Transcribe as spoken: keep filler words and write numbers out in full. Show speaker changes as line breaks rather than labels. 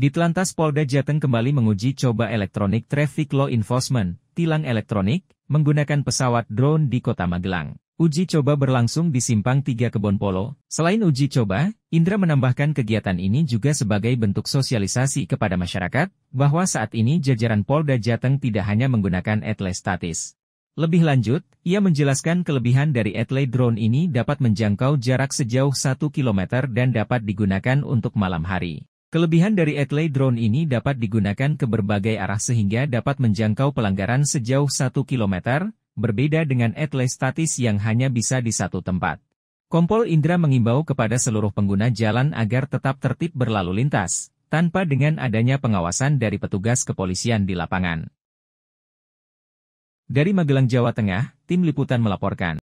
Ditlantas Polda Jateng kembali menguji coba Electronic Traffic Law Enforcement, tilang elektronik, menggunakan pesawat drone di Kota Magelang. Uji coba berlangsung di Simpang tiga Kebonpolo. Selain uji coba, Indra menambahkan kegiatan ini juga sebagai bentuk sosialisasi kepada masyarakat, bahwa saat ini jajaran Polda Jateng tidak hanya menggunakan etle statis. Lebih lanjut, ia menjelaskan kelebihan dari etle drone ini dapat menjangkau jarak sejauh satu kilometer dan dapat digunakan untuk malam hari. Kelebihan dari etle drone ini dapat digunakan ke berbagai arah sehingga dapat menjangkau pelanggaran sejauh satu kilometer, berbeda dengan etle statis yang hanya bisa di satu tempat. Kompol Indra mengimbau kepada seluruh pengguna jalan agar tetap tertib berlalu lintas, tanpa dengan adanya pengawasan dari petugas kepolisian di lapangan. Dari Magelang, Jawa Tengah, Tim Liputan melaporkan.